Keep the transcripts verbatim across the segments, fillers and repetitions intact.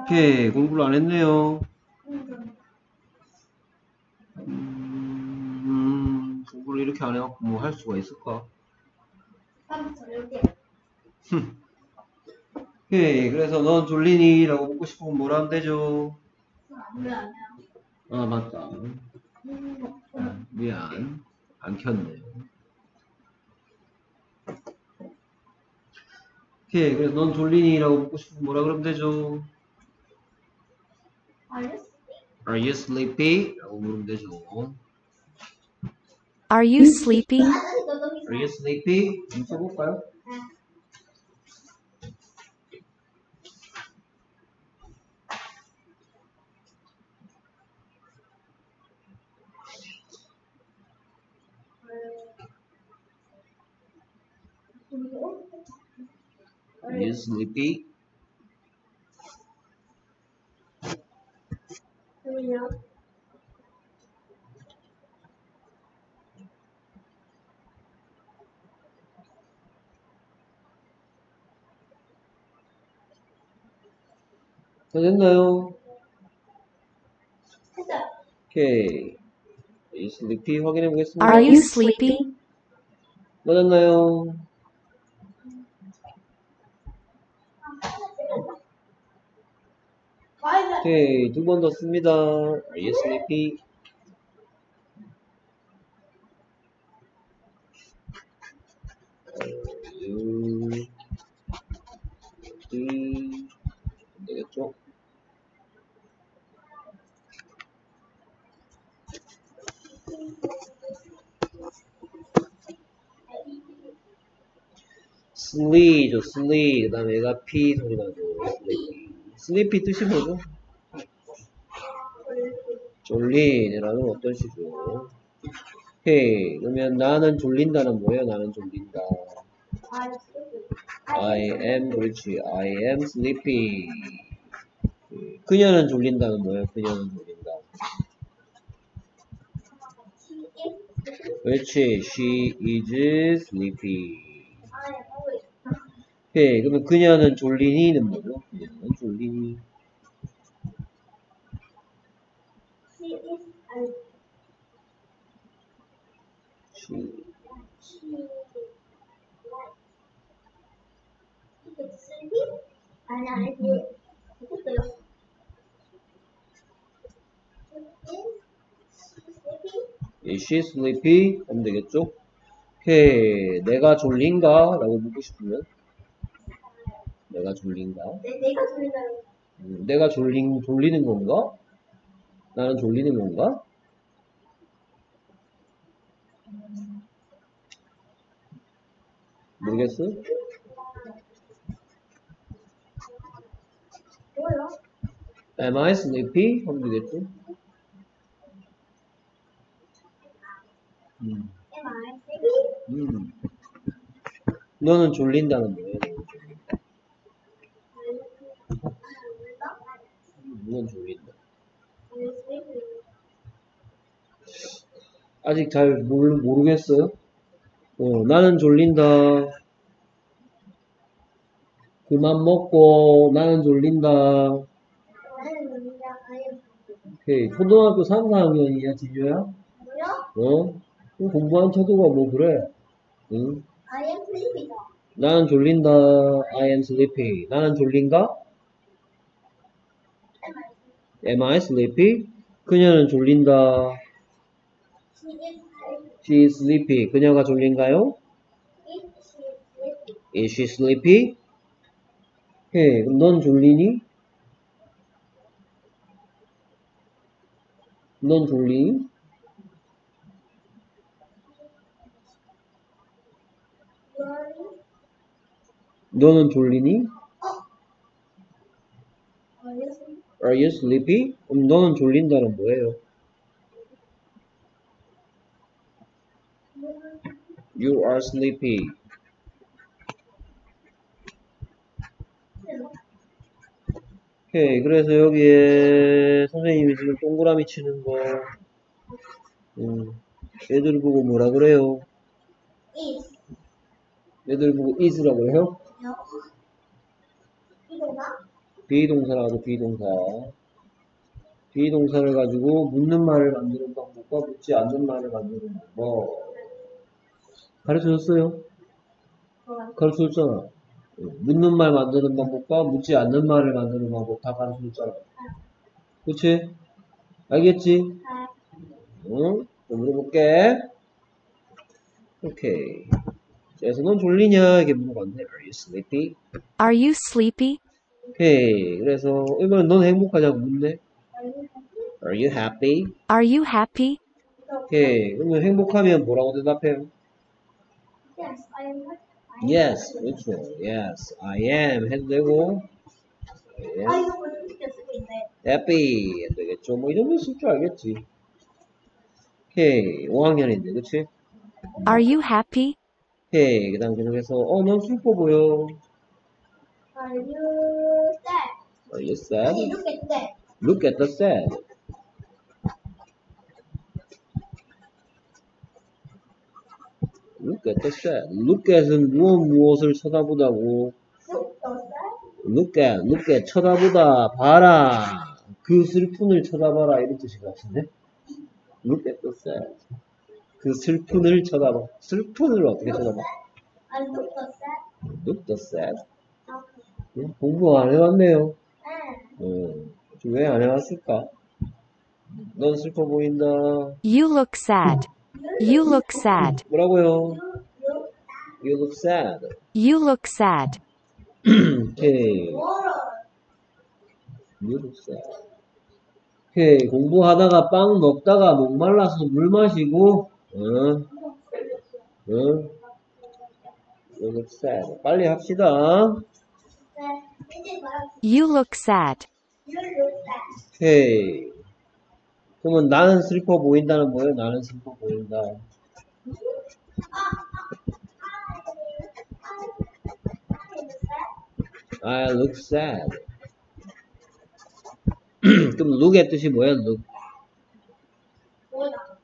오케이, 공부를 안 했네요. 음, 공부를 이렇게 안 해갖고 뭐 할 수가 있을까? 오케이, 그래서 넌 졸리니? 라고 묻고 싶으면 뭐라 하면 되죠? 아, 맞다. 미안. 안 켰네. 오케이, 그래서 넌 졸리니? 라고 묻고 싶으면 뭐라 그러면 되죠? Are you sleepy? 라고 물으면 되죠. Are you sleepy? Are you sleepy? 한번 써볼까요? Are you sleepy? 다 됐나요? 오케이. Are you sleepy? 확인해 보겠습니다. Are you sleepy? 맞았나요? 오케이. 두 번 더 씁니다. Are you sleepy? Are you sleepy? 안 되겠죠? sleep죠, sleep. 그 다음에 얘가 p 소리 나죠. sleepy. sleepy 뜻이 뭐죠? 졸린이라는 어떤 시죠? 오케이. 그러면 나는 졸린다는 뭐예요? 나는 졸린다. I am, 그렇지. I am sleepy. 그녀는 졸린다는 뭐예요? 그녀는 졸린다. 그렇지. She is sleepy. 오케이. 그러면 그녀는 졸리니는 뭐죠? 그녀는 졸리니. She. Is she sleepy? 하면 되겠죠? 오케이. 내가 졸린가? 라고 묻고 싶으면 내가 졸린가? 내, 내가 졸린다는 음, 내가 졸린, 졸리는 건가? 나는 졸리는 건가? 모르겠어? 뭐요? Am I sleepy? 하면 되겠죠? 음. Am I sleepy? 음. 너는 졸린다는 거예요. 넌 졸린다. Are you sleepy? 아직 잘 모르, 모르겠어요? 어, 나는 졸린다. 그만 먹고, 나는 졸린다. 나는 졸린다. I am sleepy. 오케이. 초등학교 삼, 사 학년이야, 진주야? 뭐요? 어? 그럼 공부한 태도가 뭐 그래? 응? I am sleepy다. 나는 졸린다. I am sleepy. 나는 졸린가? Am Am I sleepy? I sleepy? 그녀는 졸린다. She is sleepy. She is sleepy. 그녀가 졸린가요? Is she sleepy? Is she sleepy? 오케이. 그럼 넌 졸리니? 넌 졸리니? Worry? 너는 졸리니? Are you sleepy? Are you sleepy? 그럼 너는 졸린다는 뭐예요? You are sleepy. 오케이. 그래서 여기에 선생님이 지금 동그라미 치는 거, 음, 애들 보고 뭐라 그래요? Is. 애들 보고 is라고 해요? 이거가? 비동사라고 하죠, 비동사. 비동사를 가지고 묻는 말을 만드는 방법과 묻지 않는 말을 만드는 방법. 가르쳐줬어요? 가르쳐줬잖아. 묻는 말 만드는 방법과 묻지 않는 말을 만드는 방법 다 가르쳐줬잖아. 그치? 알겠지? 응? 또 물어볼게. 오케이. 그래서 넌 졸리냐? 이게 물어봤네. Are you sleepy? Are you sleepy? 오케이. 그래서 이번엔 넌 행복하냐고 묻네. Are you happy? Are you happy? 오케이. 그러면 행복하면 뭐라고 대답해요? Yes, I am. Yes. 그렇죠. Yes. I am. 해도 되고. 아, Yes. 이거 벌써 느꼈는데. happy. 해도 되겠죠. 뭐 이 정도 쓸 줄 알겠지. 오케이. 오 학년인데. 그치? Are you happy? 오케이. 그 다음 계속해서 어, 넌 슬퍼 보여. Are you sad? Are you sad? 아니, look at that. Look at the sad. Look at the sad. Look at은 무엇 무엇을 쳐다보다고. Look at that. Look at, look at 쳐다보다, 봐라. 그 슬픈을 쳐다봐라 이런 뜻인 것 같은데. Look at the sad. 그 슬픈을 쳐다봐. 슬픈을 어떻게 쳐다봐? I look at that. Look the sad. 아, 응? 공부 안 해왔네요. 네. 어, 왜 안 해왔을까? 넌 슬퍼 보인다. You look sad. You look sad. 뭐라고요? You You look look sad. You look sad. 오케이. water. You look sad. 오케이. 공부하다가 빵 먹다가 목말라서 물 마시고, 응? 응? You look sad. 빨리 합시다. 네. 이제 말하세요. You look sad. You look sad. 오케이. 그러면 나는 슬퍼 보인다는 뭐예요? 나는 슬퍼 보인다. I look sad. 그럼 look의 뜻이 뭐예요? look. 보다.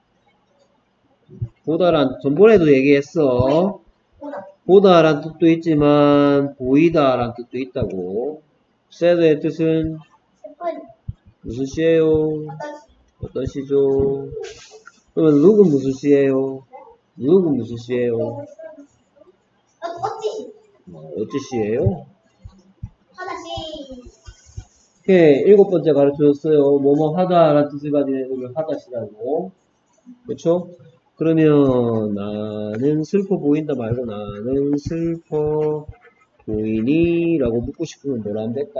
보다란, 전번에도 얘기했어. 보다. 보다란 뜻도 있지만, 보이다란 뜻도 있다고. sad의 뜻은 슬픈. 무슨 시예요? 어떠시? 어떤 시죠? 그러면 look은 무슨 시예요? look은 무슨 시예요? 어, 어찌? 어찌 시예요? 하나씩. 오케이, 일곱 번째 가르쳐줬어요. 뭐뭐 하다라는 뜻을 가진 애들을 하다시라고. 그쵸? 그러면 나는 슬퍼 보인다 말고 나는 슬퍼 보이니? 라고 묻고 싶으면 뭐라 하면 될까?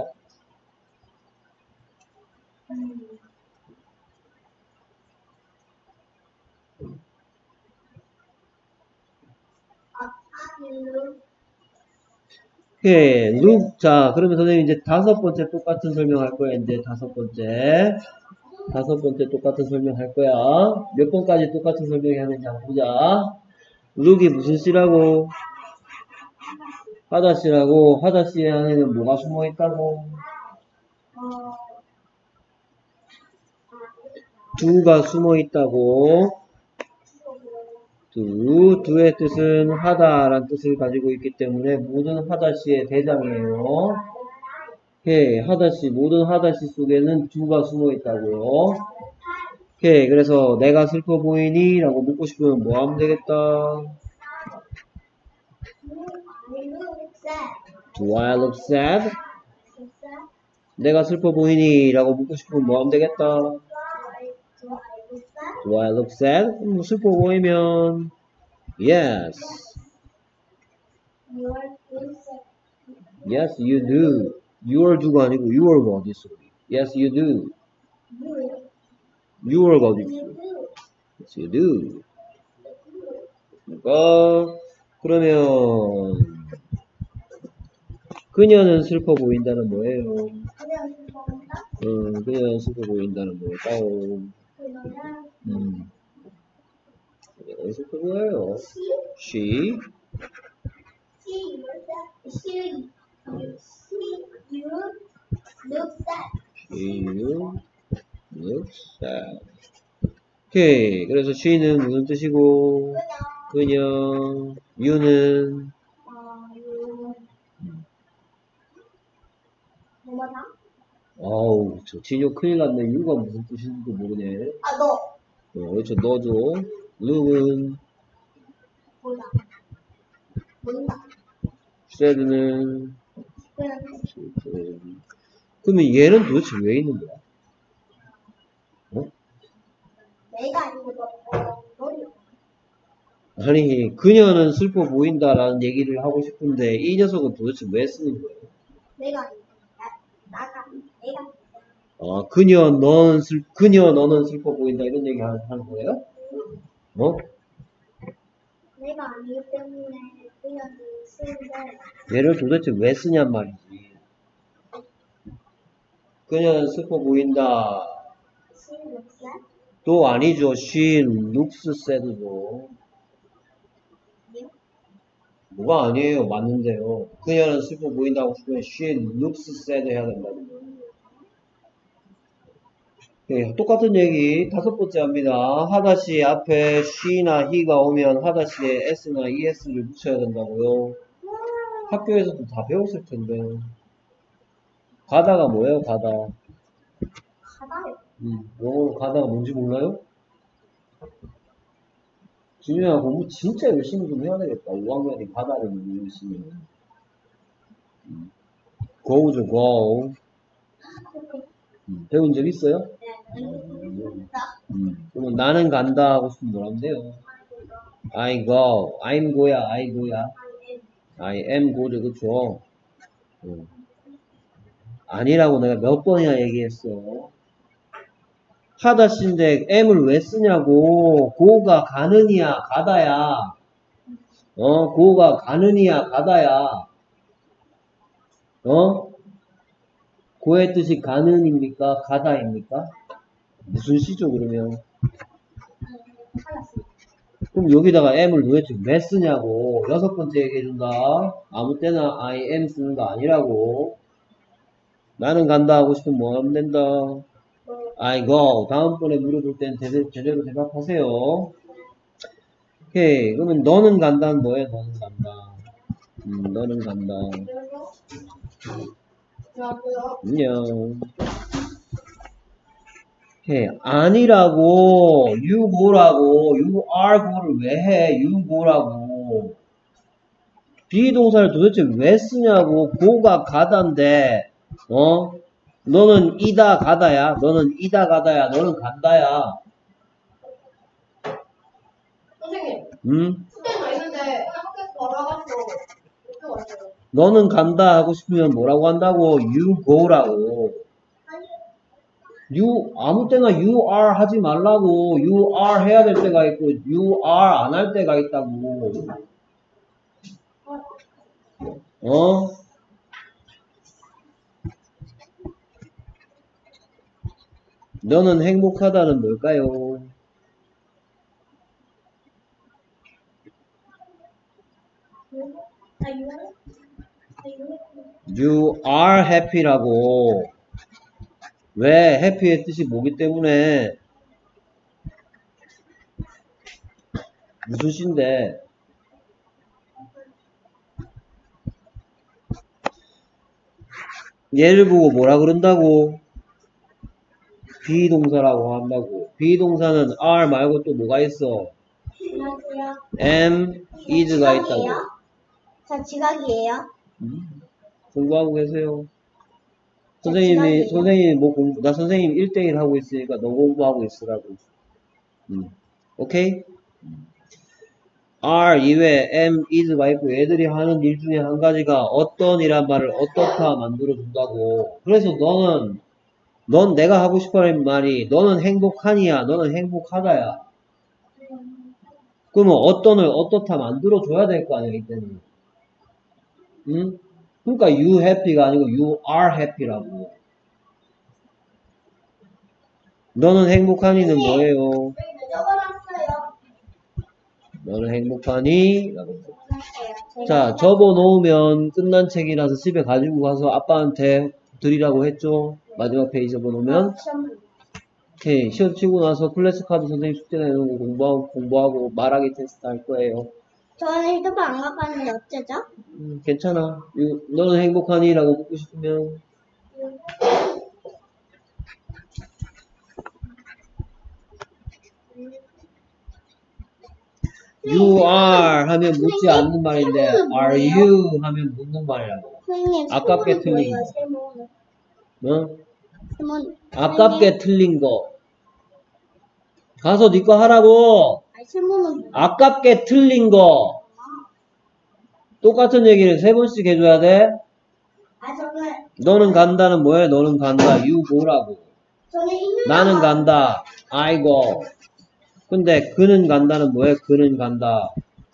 오케이, look. 자, 그러면 선생님 이제 다섯 번째 똑같은 설명할 거야. 이제 다섯 번째. 다섯 번째 똑같은 설명할 거야. 몇 번까지 똑같은 설명이 하는지 한번 보자. look이 무슨 시라고? 하다시라고. 하다시 안에는 뭐가 숨어 있다고? 두가 숨어 있다고. 두, 두의 뜻은 하다라는 뜻을 가지고 있기 때문에 모든 하다시의 대장이에요. 오케이, 하다시, 모든 하다시 속에는 두가 숨어 있다고요. 오케이, 그래서 내가 슬퍼 보이니? 라고 묻고 싶으면 뭐 하면 되겠다? Do I look sad? 내가 슬퍼 보이니? 라고 묻고 싶으면 뭐 하면 되겠다? Do I look sad? 음, 슬퍼 보이면 Yes. Yes, you do. Your do가 아니고 your가 어디 있어? Yes, you do. Your가 어디 있어? Yes, you do. 그러니까 그러면 그녀는 슬퍼 보인다는 뭐예요? 음, 그녀는 슬퍼 보인다는 뭘까요? 음. 그녀는 슬퍼 보여요. She. She you look sad. She looks sad. 오케이. 그래서 she는 무슨 뜻이고? 그녀. you는 어, you 뭐다? 아우, 저 진효 큰일 났네. 유가 무슨 뜻인지도 모르네. 아, 너. 어, 그렇죠. 너죠. 룩은, 몰라. 몰라. said는, 그냥 그러면 얘는 도대체 왜 있는 거야? 어? 내가 아니고 너. 어, 너리. 아니, 그녀는 슬퍼 보인다라는 얘기를 하고 싶은데, 이 녀석은 도대체 왜 쓰는 거예요? 내가 아니고. 나, 나가. 내가. 아, 그녀, 넌 슬, 그녀, 너는 슬퍼 보인다, 이런 얘기 하는 거예요? 어? 내가 아니기 때문에 그냥 쓰는데. 얘를 도대체 왜 쓰냔 말이지. 그녀는 슬퍼 보인다. 쓰는 게 또 아니죠. she looks sad죠. 뭐가 아니에요. 맞는데요. 그녀는 슬퍼 보인다고 싶으면 she looks sad 해야 된다고요. 네, 똑같은 얘기 다섯 번째 합니다. 하다시 앞에 she나 he가 오면 하다시에 s나 es를 붙여야 된다고요. 학교에서도 다 배웠을 텐데. 가다가 뭐예요? 가다. 가다. 음, 영어로 가다가 뭔지 몰라요? 준영아 공부 진짜 열심히 좀 해야 되겠다. 오 학년이 가다를 너무 열심히. 음. go죠, go. 음, 배운 적 있어요? 음, 그러면 나는 간다 하고 싶으면 뭐라면 돼요? I go. I'm go야, I go야. I am go죠, 그쵸? 음. 아니라고 내가 몇 번이나 얘기했어. 하다시인데 M을 왜 쓰냐고. 고가 가느냐, 가다야. 어, 고가 가느냐, 가다야. 어? 고의 뜻이 가는입니까? 가다입니까? 무슨 시죠, 그러면? 그럼 여기다가 M을 도대체 왜 쓰냐고. 여섯 번째 얘기해준다. 아무 때나 I am 쓰는 거 아니라고. 나는 간다 하고 싶으면 뭐 하면 된다? I go. 다음번에 물어볼 땐 제대로, 제대로 대답하세요. 오케이. 그러면 너는 간다는 뭐예요? 너는 간다. 음, 너는 간다. 안녕. 오케이. 아니라고. You go라고. You are go를 왜 해? You go라고. 비동사를 도대체 왜 쓰냐고. go가 가다인데, 어? 너는 이다 가다야. 너는 이다 가다야. 너는 간다야. 선생님. 응? 숙제는 다 있는데 학교에서 바로 와가지고 또 왔어요. 너는 간다 하고 싶으면 뭐라고 한다고? You go라고. You 아무 때나 you are 하지 말라고. You are 해야 될 때가 있고 you are 안 할 때가 있다고. 어? 너는 행복하다는 뭘까요? 아, 이거는? 아, 이거는? You are happy라고. 왜? happy의 뜻이 뭐기 때문에? 무슨 시인데? 얘를 보고 뭐라 그런다고? 비동사라고 한다고. 비동사는 are 말고 또 뭐가 있어? 안녕하세요. am, is가 있다고. 저 지각이에요. 음, 공부하고 계세요. 선생님이, 선생님이 뭐 공부, 나 선생님 일 대 일 하고 있으니까 너 공부하고 있으라고. 음, 오케이? are 이외에 am, is가 있고 애들이 하는 일 중에 한 가지가 어떤 이란 말을 어떻다 만들어준다고. 그래서 너는, 넌 내가 하고 싶어 하는 말이 너는 행복하니야, 너는 행복하다야. 그러면 어떤을 어떻다 만들어줘야 될 거 아니야, 이때는. 응? 그러니까 you happy가 아니고 you are happy라고. 너는 행복하니는 뭐예요? 적어놨어요. 너는 행복하니? 라고. 적어놨어요. 자, 접어놓으면 끝난 책이라서 집에 가지고 가서 아빠한테 드리라고 했죠? 마지막 페이지 접어놓으면. 오케이. 시험 치고 나서 클래스 카드 선생님 숙제 내는 거 공부하고, 공부하고 말하기 테스트 할 거예요. 저는 휴대폰 안 갖고 왔는데 어쩌죠? 음, 괜찮아. 유- 너는 행복하니? 라고 묻고 싶으면. You are 하면 묻지 않는 말인데 are you 하면 묻는 말이라고. 선생님, 아깝게 세모는 틀린 뭐예요? 거. 세모는. 어? 세모는. 아깝게 틀린 거. 가서 네 거 하라고. 아니, 세모는 뭐예요? 아깝게 틀린 거. 똑같은 얘기를 세 번씩 해줘야 돼. 아, 저는, 너는 간다는 뭐야? 너는 간다. You go라고. 저는 있는 나는 거- 간다. I go. 근데 그는 간다는 뭐야? 그는 간다.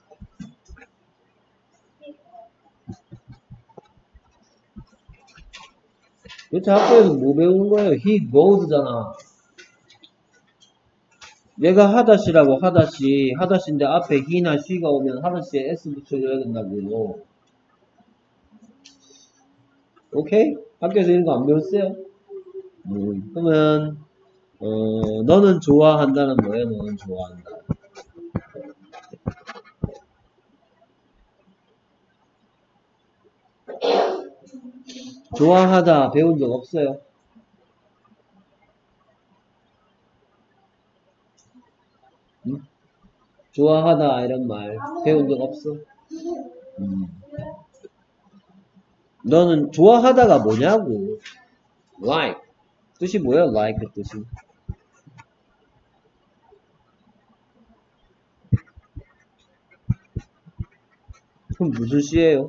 도대체 학교에서 뭐 배우는 거예요? He goes잖아. 얘가 하다시라고 하다시. 하다시인데 앞에 he나 she가 오면 하다시에 s 붙여줘야 된다고요. 오케이? 학교에서 이런 거 안 배웠어요? 음, 그러면 어, 너는 좋아한다는 뭐예요? 너는 좋아한다. 좋아하다 배운 적 없어요? 응? 좋아하다 이런 말 배운 적 없어? 음. 너는 좋아하다가 뭐냐고. like 뜻이 뭐야? like 뜻이. 그럼 무슨 시예요?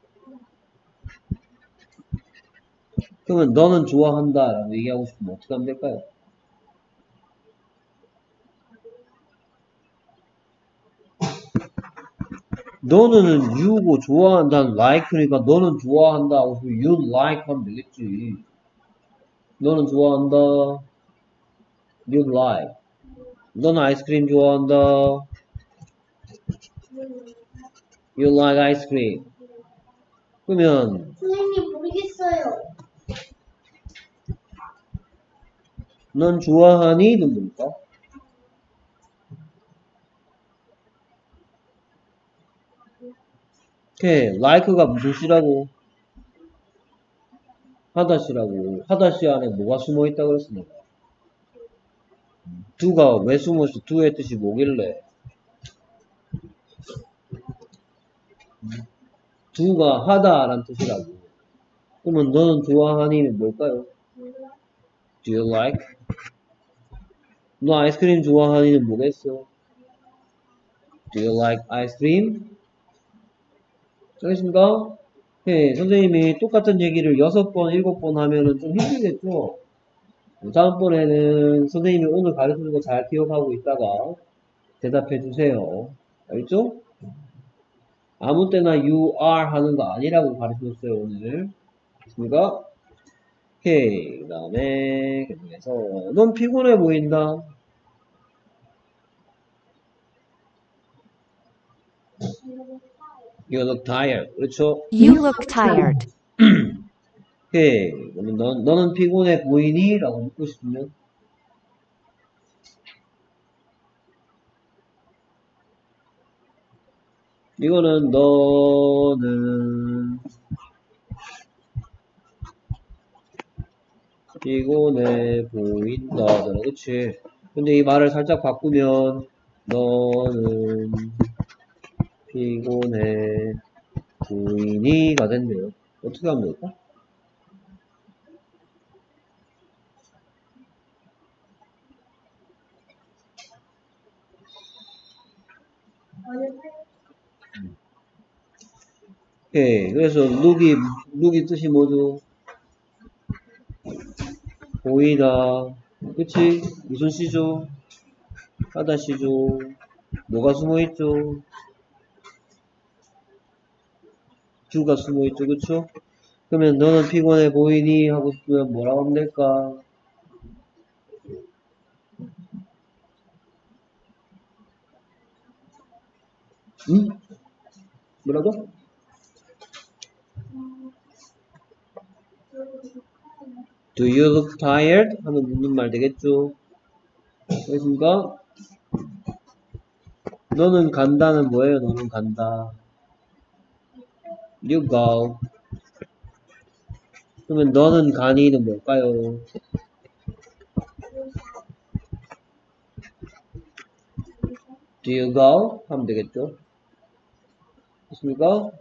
그러면 너는 좋아한다 라고 얘기하고 싶으면 어떻게 하면 될까요? 너는 you고 좋아한다는 like니까 너는 좋아한다 하고 you like 하면 되겠지. 너는 좋아한다. you like. 너는 아이스크림 좋아한다. you like ice cream. 그러면 선생님, 모르겠어요. 넌 좋아하니? 는 뭘까? 오케이. like가 무슨 시라고? 하다시라고. 하다시 안에 뭐가 숨어있다 그랬어 내가. do가 왜 숨어있어? do의 뜻이 뭐길래? do가 하다 라는 뜻이라고. 그러면 너는 좋아하니는 뭘까요? Do you like? 너 아이스크림 좋아하니는 뭐겠어? Do you like ice cream? 알겠습니까? 네, 선생님이 똑같은 얘기를 여섯 번, 일곱 번 하면은 좀 힘들겠죠? 다음번에는 선생님이 오늘 가르치는 거 잘 기억하고 있다가 대답해 주세요. 알겠죠? 아무 때나 you are 하는 거 아니라고 가르쳐줬어요, 오늘. 알겠습니까? 오케이. 그 다음에, 계속해서, 넌 피곤해 보인다. You look tired. 그렇죠? You look tired. 오케이. 그러면 넌, 너는 피곤해 보이니? 라고 묻고 싶으면, 이거는 너는 피곤해 보인다잖아. 그치? 근데 이 말을 살짝 바꾸면 너는 피곤해 보이니가 된대요. 어떻게 하면 될까? 오케이. 그래서 look이 look이 뜻이 뭐죠? 보이다. 그치? 무슨 시죠? 하다 시죠? 뭐가 숨어있죠? do가 숨어있죠. 그쵸? 그러면 너는 피곤해 보이니? 하고 싶으면 뭐라고 하면 될까? 응? 뭐라고? Do you look tired? 하면 묻는 말 되겠죠? 알겠습니까? 너는 간다는 뭐예요? 너는 간다. You go. 그러면 너는 가니는 뭘까요? Do you go? 하면 되겠죠? 됐습니까?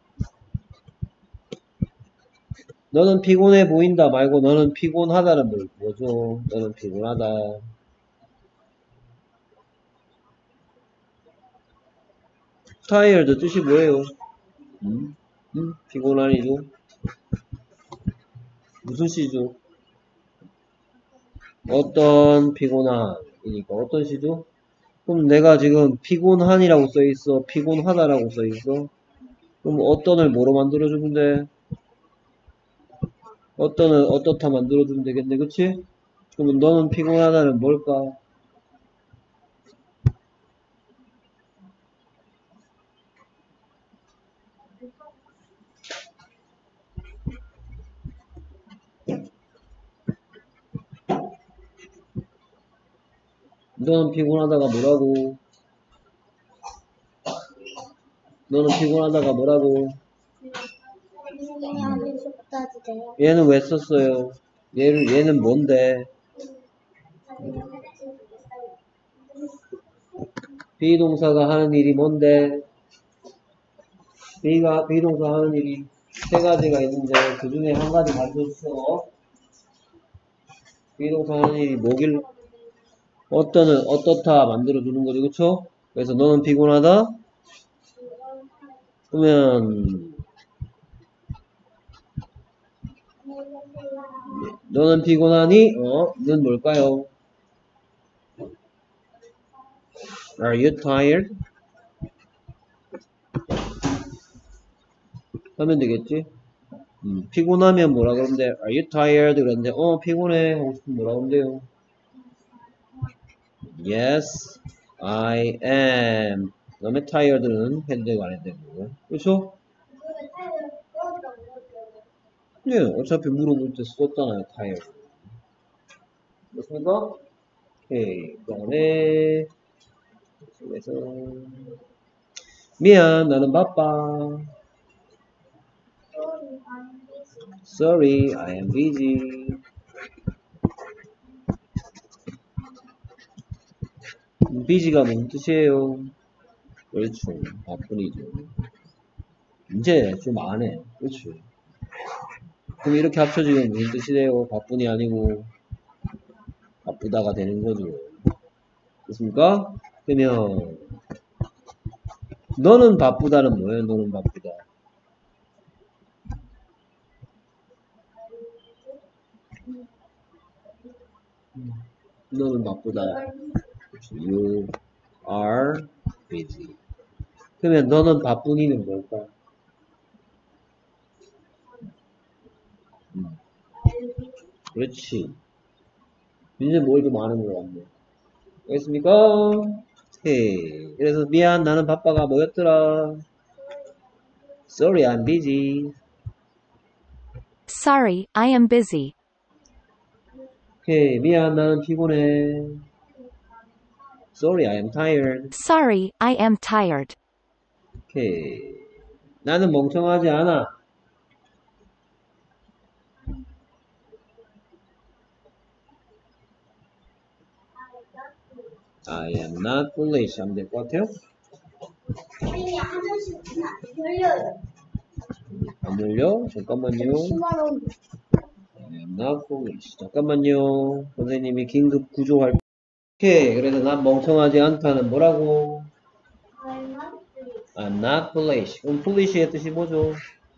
너는 피곤해 보인다 말고 너는 피곤하다는 뭘 뭐죠? 너는 피곤하다. tired 뜻이 뭐예요? 음? 음? 피곤하니죠? 무슨 시죠? 어떤 피곤한이니까 어떤 시죠? 그럼 내가 지금 피곤한이라고 써있어? 피곤하다라고 써있어? 그럼 어떤을 뭐로 만들어주면 돼? 어떤을 어떻다 만들어주면 되겠네, 그치? 그러면 너는 피곤하다는 뭘까? 너는 피곤하다가 뭐라고? 너는 피곤하다가 뭐라고? 하는 속도도 돼요. 얘는 왜 썼어요? 얘를, 얘는 뭔데? 비동사가 하는 일이 뭔데? 비가, 비동사 하는 일이 세 가지가 있는데 그 중에 한 가지 가르쳐줬어. 비동사 하는 일이 뭐길, 어떤은 어떻다 만들어주는 거지, 그쵸? 그래서 너는 피곤하다? 그러면 너는 피곤하니? 어? 는 뭘까요? Are you tired? 하면 되겠지? 음, 피곤하면 뭐라 그러는데 Are you tired? 그랬는데 어 피곤해 하고 싶으면 뭐라 그러는데요? Yes, I am. 그 다음에 tired는 해도 안 해도 되고 그렇죠? 네, 어차피 물어볼 때 썼잖아요, tired. 그렇습니까? 오케이. 그 다음에 그래서 미안, 나는 바빠. Sorry, I am busy. busy가 무슨 뜻이에요? 그렇죠. 바쁜이죠. 이제 좀 안 해. 그렇죠. 그럼 이렇게 합쳐지면 무슨 뜻이 돼요? 바쁜이 아니고 바쁘다가 되는 거죠. 됐습니까? 그러면 너는 바쁘다는 뭐예요? 너는 바쁘다. 너는 바쁘다. You are busy. 그러면 너는 바쁜이는 뭘까? 음, 그렇지. 이제 뭘 좀 아는 것 같네. 알겠습니까? 오케이. 그래서 미안, 나는 바빠가 뭐였더라? Sorry, I'm busy. Sorry, I am busy. 오케이. 미안, 나는 피곤해. Sorry, I am tired. Sorry, I am tired. 오케이. 나는 멍청하지 않아. I am not foolish. 하면 될 것 같아요? 선생님, 화장실 안 열려요. 안 열려? 잠깐만요. 십만 원. I am not foolish. 잠깐만요. 선생님이 긴급 구조할. 오케이. 그래서 난 멍청하지 않다는 뭐라고? I'm not foolish. 그럼 foolish의 뜻이 뭐죠?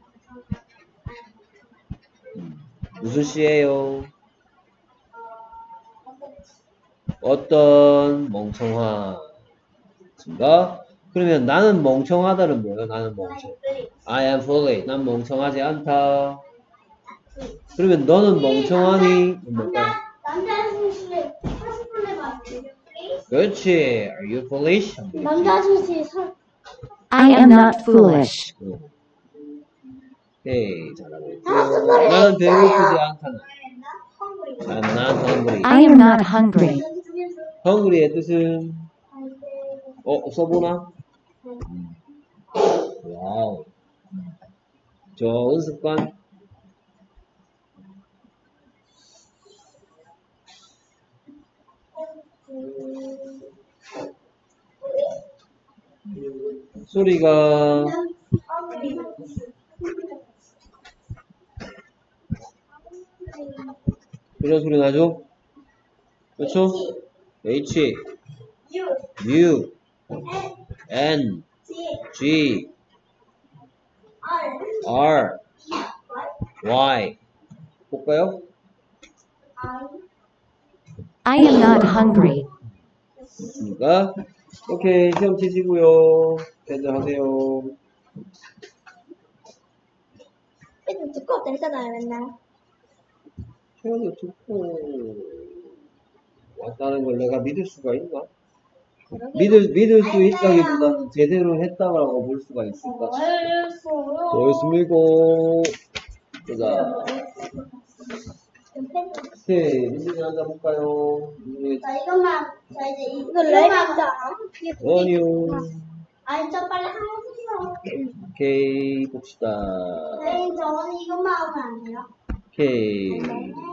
음, 무슨 시예요? 어떤 멍청함인가? 그러면 나는 멍청하다는 뭐예요? 나는 멍청. I am foolish. 난 멍청하지 않다. 그러면 너는 멍청하니? 뭘까요? 남자 아저씨 사십 분에 봤어요. 그렇지. Are you foolish? 남자 아저씨 사. I am not foolish. 오케이, 잘하고 있고. 나는 배고프지 않다는. I'm not hungry. I am not hungry. hungry의 뜻은 어 써보나? 음. 와우. 좋은 습관. 소리가 이런 소리 나죠? 그렇죠? H, U, N, G, R, Y. 볼까요? I am not hungry. 그러니까 오케이 시험 치시고요. 대들 하세요. Cái 두꺼울 때 있잖아요, 맨날. 시험을 듣고 왔다는 걸 내가 믿을 수가 있나? 믿을 믿을 수 있다기보다는 제대로 했다고 볼 수가 있을까? 좋습니다. 보자. 오케이 민준이 앉아 볼까요? 민준이 자, 이것만, 자, 이제 이거 레벨자. 원유. 아니, 저 빨리 하세요. 오케이 봅시다. 네, 저는 이것만 하면 안 돼요? 오케이